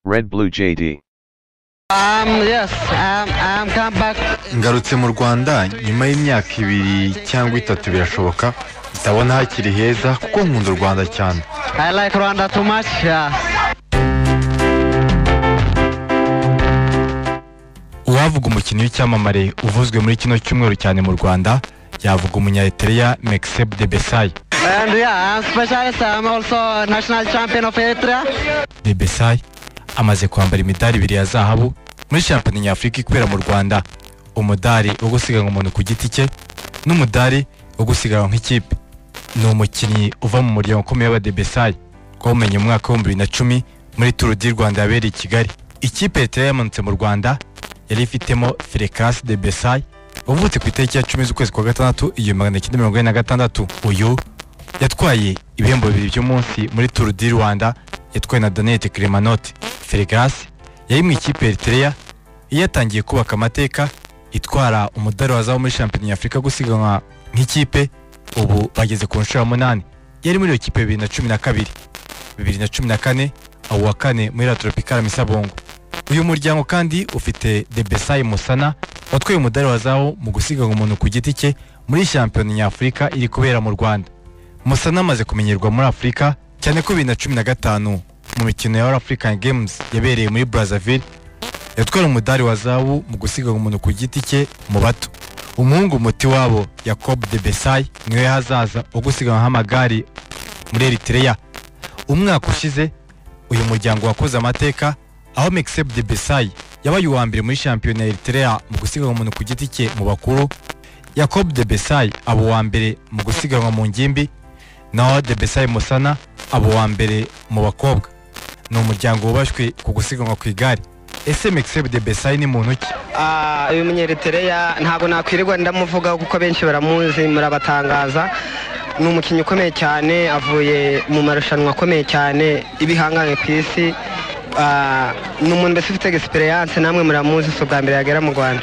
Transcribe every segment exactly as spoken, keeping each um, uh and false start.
Red Blue J D. Um, yes, um, I'm come back. Ngarutse mu Rwanda nyuma y'imyaka ibiri cyangwa itatu birashoboka ndabona hakiri heza kuko nkunda u Rwanda cyane. I like Rwanda too much. Yeah. Uwavuga umukinnyi w'icyamamare uvuzwe muri kino cyumweru cyane mu Rwanda yavuga umunya-Eritrea Mekseb Debesay. And yeah, I'm specialist. I'm also national champion of Eritrea. Debesay amaze kwambara imidari ibiri ya zahabu muri shampiyona nyafurika ikwera mu Rwanda, umudari wo gusiganwa umuntu ku giti cye n'umudari wo gusiganwa nk'ikipe. Ni umukinnyi uva mu muryango ukomeye wa Debesay twamenye mu mwaka wa bibiri na cumi muri Tour du Rwanda yabereye i Kigali. Ikipe Eritrea yamanutse mu Rwanda yari ifitemo Ferecas Debesay wavutse ku itariki ya cumi z'ukwezi kwa gatandatu igihumbi magana cyenda mirongo ine na gatandatu. Uyu yatwaye ibihembo bibiri by'umunsi muri Tour du Rwanda yatwaye na Danette Clemanot. Ferecas yari mu ikipe Eritrea yatangiye kubaka amateka itwara umudari wa zahabu muri shampiyona y'Afrika gusiganwa nk'ikipe. Ubu bageze ku nshuro munani. Yari muri iyo kipe bibiri na cumi na kabiri, bibiri na cumi na kane aho wa kane muri La Tropicale Misabongo. Uyu muryango kandi ufite Debesay Musana watwaye umudari wa zahabu mu gusiganwa umuntu ku giti cye muri shampiyona y'Afrika iri kubera mu Rwanda. Musana amaze kumenyerwa muri Afurika cyane ko bibiri na cumi na gatanu mu mikino ya All African Games yabereye muri Brazzaville yatwara umudari wa zahabu mu gusiganwa umuntu ku giti cye mu bato. Umuhungu muti wabo Jacob Debesay niwe hazaza wo gusiganwa nk'amagare muri Eritrea. Umwaka ushize uyu muryango wakoze amateka aho Mekseb Debesay yabaye uwa mbere muri shampiyona ya Eritrea mu gusiganwa umuntu ku giti cye mu bakuru. Jacob Debesay aba uwa mbere mu gusiganwa mu ngimbi, naho Debesay Musana aba uwa mbere mu bakobwa. Ni umuryango wubashywe ku gusiganwa ku igare. Ese Mekseb Debesay ni muntu ki? Ah, uyu munyeritrea ntabwo nakwirirwa ndamuvuga kuko benshi baramuzi murabatangaza. Ni umukinnyi ukomeye cyane avuye mu marushanwa akomeye cyane ibihanganye ku isi. Ah, ni umuntu mbese ufite experience namwe muramuzi so bwa mbere yagera mu Rwanda.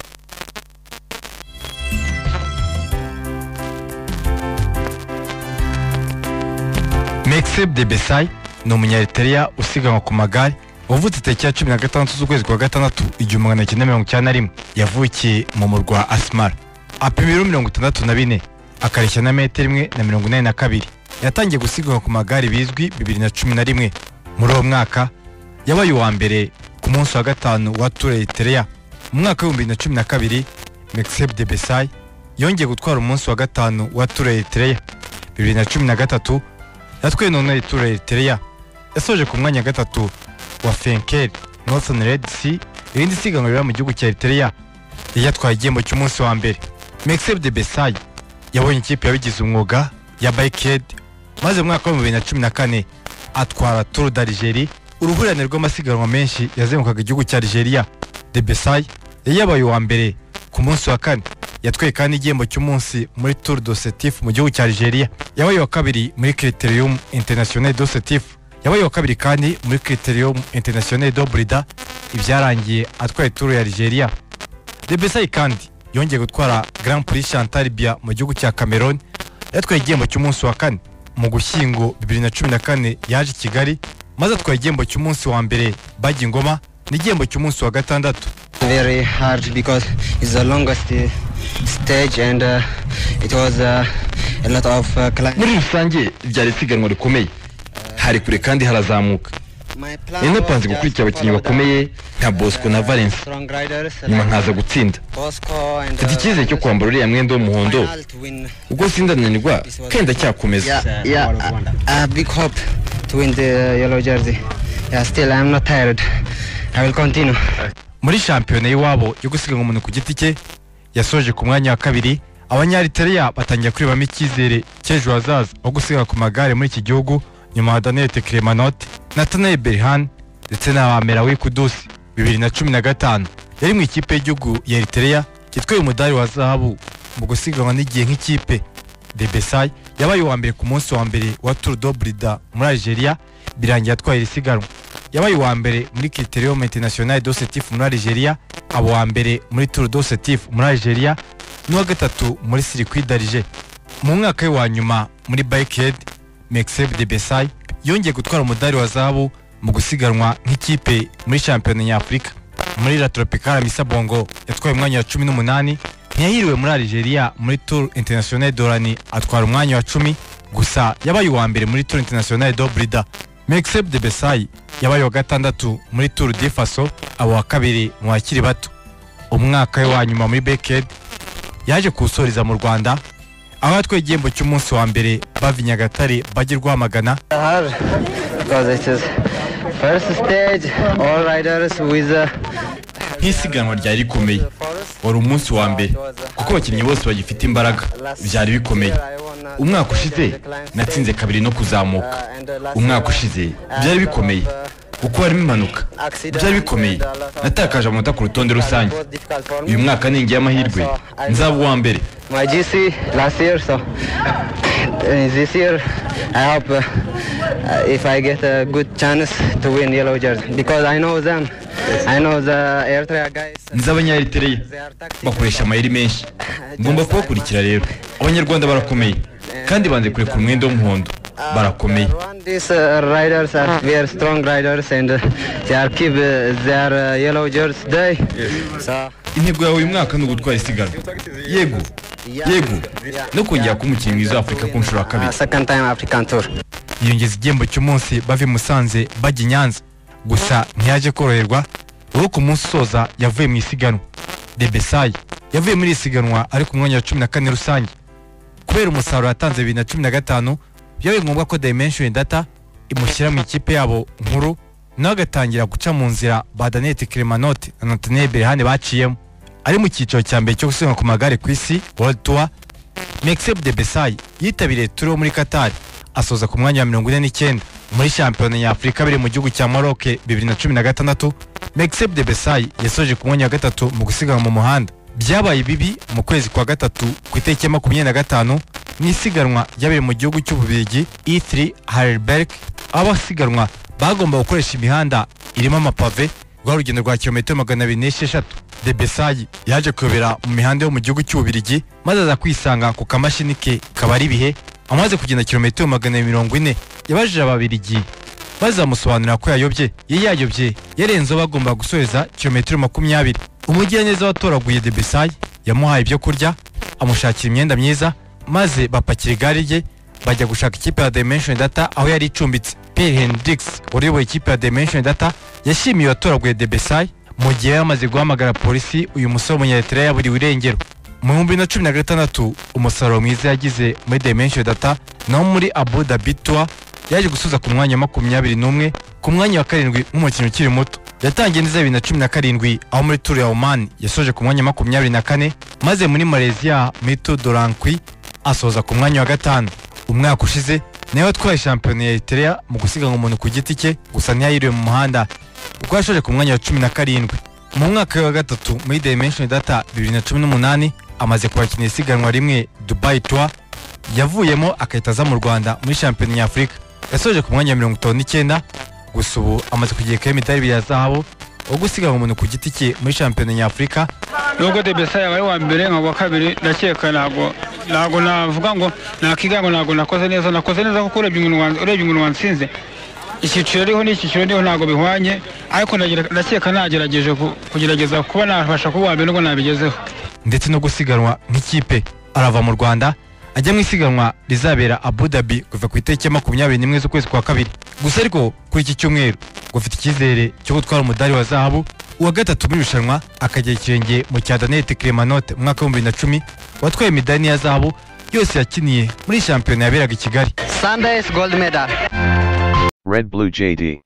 Mekseb Debesay ni umunya-Eritrea usiganwa ku magare wavutse tariki ya cumi na gatandatu z'ukwezi kwa gatandatu igihumbi magana cyenda mirongo icyenda na rimwe. Yavukiye mu murwa Asmara. Apima ibiro mirongo itandatu na bine akareshya na metero imwe na mirongo inani na kabiri. Yatangiye gusiganwa ku magare bizwi bibiri na cumi na rimwe. Muri uwo mwaka yabaye uwa mbere ku munsi wa gatanu wa Tour Eritrea. Mu mwaka wa bibiri na cumi na kabiri Mekseb Debesay yongeye gutwara umunsi wa gatanu wa Tour Eritrea. bibiri na cumi na gatatu yatwaye none Tour Eritrea. Yasoje ku mwanya gatatu wa Fenkel Northern Red Sea, irindi siganwa rira mu gihugu cya Eritrea. Yatwaye igihembo cy'umunsi wa mbere. Mekseb Debesay yabonye ikipe yabigize umwuga ya Bikehead maze mu mwaka wa bibiri na cumi na kane atwara Tour d'Algérie, uruhurirane rw'amasiganwa menshi yazengukaga igihugu cya Algeria. Debesay yabaye uwa mbere ku munsi wa kane. Yatwaye kandi igihembo cy'umunsi muri Tour de Sétif mu gihugu cya Algeria. Yabaye wa kabiri muri Critérium International de Sétif. Yabaye wa kabiri kandi muri Critérium International de Brida ibyarangiye atwaye Tour ya Algeria. Debesay kandi yongeye gutwara Grand Prix Chantal Biya mu gihugu cya Cameroon. Yatwaye igihembo cy'umunsi wa kane. Mu Gushyingo bibiri na cumi na kane yaje i Kigali maze atwaye igihembo cy'umunsi wa mbere Bajya Ingoma n'igihembo cy'umunsi wa gatandatu. Very hard because it's the longest uh, stage and uh, it was uh, a lot of uh, climbing. Muri rusange byari siganwa rikomeye, hari kure kandi harazamuka. Ino panze gukurikira abakinnyi bakomeye nka Bosco na Valence nyuma nkaza gutsinda. Mfite icyizere cyo kwambara uriya mwenda w'umuhondo ubwo sindananirwa kenda cyakomeza. Yeah, yeah, a, a big hope to win the yellow jersey. Yeah, still I'm not tired. I will continue. Muri shampiyona y'iwabo yo gusiganwa umuntu ku giti cye yasoje ku mwanya wa kabiri. Abanya-Eritrea batangiye kurebamo icyizere cy'ejo hazaza wo gusiganwa ku magare muri iki gihugu nyuma ya Danette Clemanot, Nathanael Berhan ndetse na Merawi Kudusi. bibiri na cumi na gatanu yari mu ikipe y'igihugu ya Eritrea yitwaye umudari wa zahabu mu gusiganwa n'igihe nk'ikipe. Debesay yabaye uwa mbere ku munsi wa mbere wa Tour de Brida muri Algeria birangiye atwaye iri siganwa. Yabaye uwa mbere muri Critérium International de Sétif muri Algeria, abo wa mbere muri Tour de Sétif muri Algeria, n'uwa gatatu muri Circuit d'Alger. Mu mwaka wa nyuma muri Bikehead Mekseb Debesay yongeye gutwara umudari wa zahabu mu gusiganwa nk'ikipe muri shampiyona nyafurika. Muri La Tropicale Misa Bongo yatwaye umwanya wa cumi n'umunani, ntiyahiriwe muri Algeria muri Tour International d'Orani atwara umwanya wa cumi, gusa yabaye uwa mbere muri Tour International do Brida. Mexeb de Besay yabaye wa gatandatu muri Tour de Faso, abo wa kabiri mu bakiri bato. Umwaka we wa nyuma muri Beked yaje kuwusoreza mu Rwanda, aho yatwaye igihembo cy'umunsi wa mbere bava i Nyagatare bajya Rwamagana. Nk'isiganwa ryari rikomeye, wari umunsi wa mbere kuko abakinnyi bose bagifite imbaraga, byari bikomeye. Umwaka ushize natsinze kabiri no kuzamuka, umwaka ushize byari bikomeye kuko harimo impanuka, byari bikomeye, natakaje amanota ku rutonde rusange. Uyu mwaka ningiye amahirwe nzaba uwa mbere. My G C last year, so this year I hope uh, if I get a good chance to win yellow jersey, because I know them, I know the Eritrea guys. Nz'Abanyaeritrea bakoresha amayeri menshi, ngomba kubakurikira rero. Abanyarwanda barakomeye kandi banze kurekura umwenda w'umuhondo, barakomeye. These uh, riders are very strong riders and uh, they are keep uh, their uh, yellow jersey day. So intego yawe uyu mwaka ni ugutwara isiganwa. Yego yego no kongera kuba umukinnyi mwiza wa Afurika ku nshuro ya kabiri. Second time African Tour. Yongeza igihembo cy'umunsi bava Musanze bajya i Nyanza, gusa ntiyaje koroherwa uwo ku munsi usoza yavuye mu isiganwa. De Besay yavuye muri isiganwa ari ku mwanya wa cumi na kane rusange. Kubera umusaruro yatanze bibiri na cumi na gatanu, byabaye ngombwa ko Dimension Data imushyira mu ikipe yabo nkuru, nawe agatangira guca mu nzira ba Danette Clemanote na Nathaniel Berhane baciyemo. Ari mu cyiciro cya mbere cyo gusiganwa ku magare ku isi World Tour, Mexeb de Besay yitabiriye Tour yo muri Qatar, asoza ku mwanya wa mirongo ine n'icyenda. Muri shampiyona nyafurika biri mu gihugu cya Maroc bibiri na cumi na gatandatu, Mexeb de Besay yasoje ku mwanya wa gatatu mu gusiganwa mu muhanda. Byabaye bibi mu kwezi kwa gatatu ku itariki ya makumyabiri na gatanu mu isiganwa ryabereye mu gihugu cy'Ububirigi E three Heidelberg, aho abasiganwa bagomba gukoresha imihanda irimo amapave rwa rugendo rwa kilometero magana abiri n'esheshatu. De Besay yaje kuyobera mu mihanda yo mu gihugu cy'Ububirigi, maze aza kwisanga ku kamashini ke kabari ibihe. Amaze kugenda kilometero magana mirongo ine, yabajije Ababirigi maze amusobanurira ko yayobye. Ye yayobye yarenzeho bagomba gusoreza kilometero makumyabiri. Umugiraneza watoraguye De Besay yamuhaye ibyo kurya, amushakira imyenda myiza, maze bapakira igare rye bajya gushaka ikipe ya Dimension Data aho yari icumbitse. Pierre Hendricks uyoboye ikipe ya Dimension Data yashimiye watoraguye De Besay mu gihe yamaze guhamagara polisi uyu musore w'Umunyaeritrea yaburiwe irengero. Mu bihumbi na cumi na gatandatu umusaruro mwiza yagize muri Dimension Data naho muri Abu Dhabi Tour yaje gusuza ku mwanya wa makumyabiri n'umwe, ku mwanya wa karindwi nk'umukinnyi ukiri muto. Yatangiye neza bibiri na cumi na karindwi aho muri Tour ya Oman yasoje ku mwanya wa makumyabiri na kane, maze muri Malaysia muri Tour de Langkawi asoza ku mwanya wa gatanu. Umwaka ushize nawe watwaye shampiyona ya Eritrea mu gusiganwa umuntu ku giti cye, gusa ntiyahiriwe mu muhanda kuko yashoje ku mwanya wa cumi na karindwi. Mu mwaka wa gatatu muri Dimension Data bibiri na cumi n'umunani amaze kubakinira isiganwa rimwe Dubai Tour, yavuyemo akahita aza mu Rwanda muri shampiyona nyafurika. Yasoje ku mwanya wa mirongo itanu n'icyenda, gusa ubu amaze kugirikaho imidari ibiri ya zahabu wo gusiganwa umuntu ku giti cye muri shampiyona nyafurika. Nubwo De Besay yabaye wa mbere nka wa kabiri, ndakeka ntago ntago navuga ngo nakigango ntago nakoze neza nakoze neza kuko urebye umuntu urebye umuntu wansinze icyiciro ariho n'icyiciro ndiho ntago bihwanye, ariko ndakeka nagerageje kugerageza kuba nafasha kuba wa mbere ngo nabigezeho. Ndetse no gusiganwa nk'ikipe arava mu Rwanda ajya mu isiganwa rizabera Abu Dhabi kuva ku itariki ya makumyabiri n'imwe z'ukwezi kwa kabiri. Gusa ariko kuri iki cyumweru ngo afite icyizere cyo gutwara umudari wa zahabu, uwa gatatu muri irushanwa akajya ikirenge mu cya Danette Clemanote mu mwaka wa bibiri na cumi watwaye imidari ya zahabu yose yakiniye muri shampiyona yaberaga i Kigali. Sundays gold medal. Red Blue J D.